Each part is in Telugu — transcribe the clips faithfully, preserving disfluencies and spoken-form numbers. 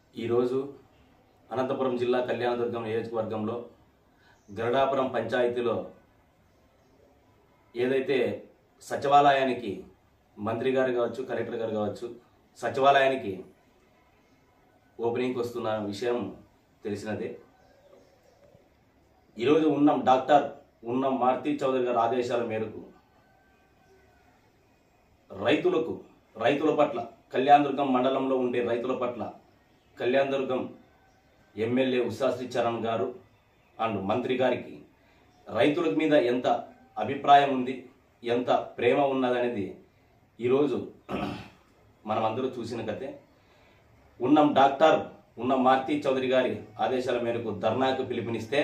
ఈరోజు అనంతపురం జిల్లా కళ్యాణదుర్గం నియోజకవర్గంలో గరడాపురం పంచాయతీలో ఏదైతే సచివాలయానికి మంత్రి గారు కావచ్చు, కలెక్టర్ గారు కావచ్చు, సచివాలయానికి ఓపెనింగ్కి వస్తున్న విషయం తెలిసినదే. ఈరోజు ఉన్న డాక్టర్ ఉన్న మారుతి చౌదరి గారి ఆదేశాల మేరకు రైతులకు రైతుల పట్ల కళ్యాణదుర్గం మండలంలో ఉండే రైతుల పట్ల కళ్యాణదుర్గం ఎమ్మెల్యే ఉషాశ్రీ చరణ్ గారు అండ్ మంత్రి గారికి రైతుల మీద ఎంత అభిప్రాయం ఉంది, ఎంత ప్రేమ ఉన్నదనేది ఈరోజు మనమందరూ చూసిన కథే. ఉన్న డాక్టర్ ఉన్న మారుతి చౌదరి గారి ఆదేశాల మేరకు ధర్నాకు పిలుపునిస్తే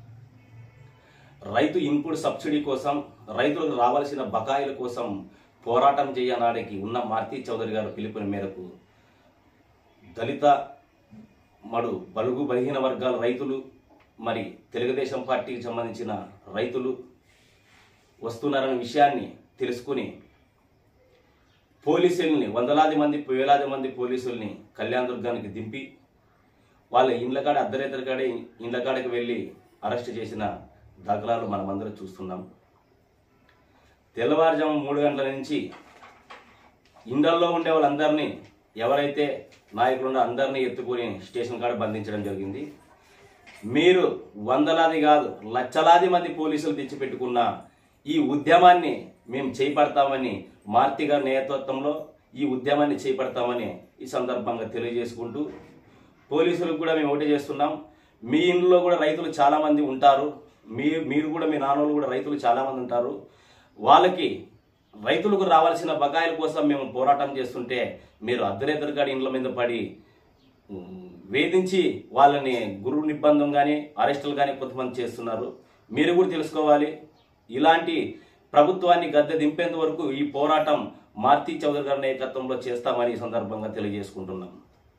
రైతు ఇన్పుట్ సబ్సిడీ కోసం, రైతులకు రావాల్సిన బకాయిల కోసం పోరాటం చేయనాడికి ఉన్న మారుతి చౌదరి గారు పిలుపుని మేరకు దళిత మడు బలుగు బలహీన వర్గాల రైతులు, మరి తెలుగుదేశం పార్టీకి సంబంధించిన రైతులు వస్తున్నారనే విషయాన్ని తెలుసుకుని పోలీసుల్ని వందలాది మంది వేలాది మంది పోలీసుల్ని కళ్యాణదుర్గానికి దింపి వాళ్ళ ఇండ్ల కాడ అర్ధరేతర కాడే ఇండ్ల కాడకి వెళ్ళి అరెస్ట్ చేసిన దాఖలాలు మనమందరం చూస్తున్నాం. తెల్లవారుజాము మూడు గంటల నుంచి ఇండ్లలో ఉండే వాళ్ళందరినీ, ఎవరైతే నాయకులు అందరినీ ఎత్తుకొని స్టేషన్ కాడ బంధించడం జరిగింది. మీరు వందలాది కాదు లక్షలాది మంది పోలీసులు తెచ్చిపెట్టుకున్న ఈ ఉద్యమాన్ని మేము చేపడతామని, మారుతి గారి నేతృత్వంలో ఈ ఉద్యమాన్ని చేపడతామని ఈ సందర్భంగా తెలియజేసుకుంటూ, పోలీసులకు కూడా మేము ఒకటి చేస్తున్నాం, మీ ఇంట్లో కూడా రైతులు చాలామంది ఉంటారు, మీ మీరు కూడా మీ నాన్నలు కూడా రైతులు చాలామంది ఉంటారు, వాళ్ళకి రైతులకు రావాల్సిన బకాయిల కోసం మేము పోరాటం చేస్తుంటే మీరు అర్ధరేతరగాడి ఇండ్ల మీద పడి వేధించి వాళ్ళని గురు నిర్బంధం కానీ అరెస్టులు కానీ కొంతమంది చేస్తున్నారు. మీరు కూడా తెలుసుకోవాలి, ఇలాంటి ప్రభుత్వాన్ని గద్దె దింపేంత వరకు ఈ పోరాటం మారుతి చౌదరి గారి నాయకత్వంలో చేస్తామని ఈ సందర్భంగా తెలియజేసుకుంటున్నాం.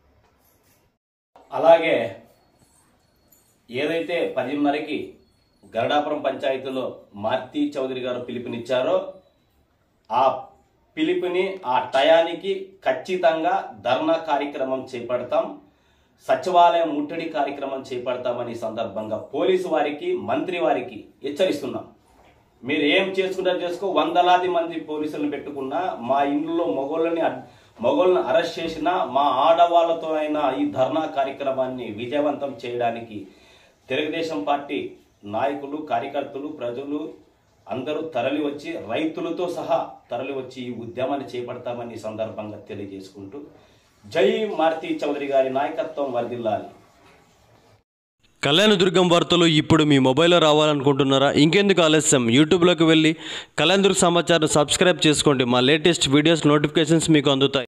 అలాగే ఏదైతే పదిన్నరకి గరడాపురం పంచాయతీలో మారుతి చౌదరి గారు పిలుపునిచ్చారో ఆ పిలుపుని ఆ టయానికి ఖచ్చితంగా ధర్నా కార్యక్రమం చేపడతాం, సచివాలయం ముట్టడి కార్యక్రమం చేపడతామని సందర్భంగా పోలీసు వారికి, మంత్రి వారికి హెచ్చరిస్తున్నాం. మీరు ఏం చేసుకుంటారో చేసుకో, వందలాది మంది పోలీసులను పెట్టుకున్నా, మా ఇంట్లో మొగోళ్ళని మొగోళ్ళని అరెస్ట్ చేసినా, మా ఆడవాళ్లతో అయినా ఈ ధర్నా కార్యక్రమాన్ని విజయవంతం చేయడానికి తెలుగుదేశం పార్టీ నాయకులు, కార్యకర్తలు, ప్రజలు అందరూ తరలి వచ్చి రైతులతో సహా తరలి వచ్చి ఈ ఉద్యమాన్ని చేపడతామని సందర్భంగా తెలియజేసుకుంటూ, జై మారుతి చౌదరి గారి నాయకత్వం వర్ధిల్లాలి. కళ్యాణదుర్గం వార్తలు ఇప్పుడు మీ మొబైల్లో రావాలనుకుంటున్నారా? ఇంకెందుకు ఆలస్యం, యూట్యూబ్లోకి వెళ్ళి కళ్యాణదుర్గం సమాచారం సబ్స్క్రైబ్ చేసుకోండి. మా లేటెస్ట్ వీడియోస్ నోటిఫికేషన్స్ మీకు అందుతాయి.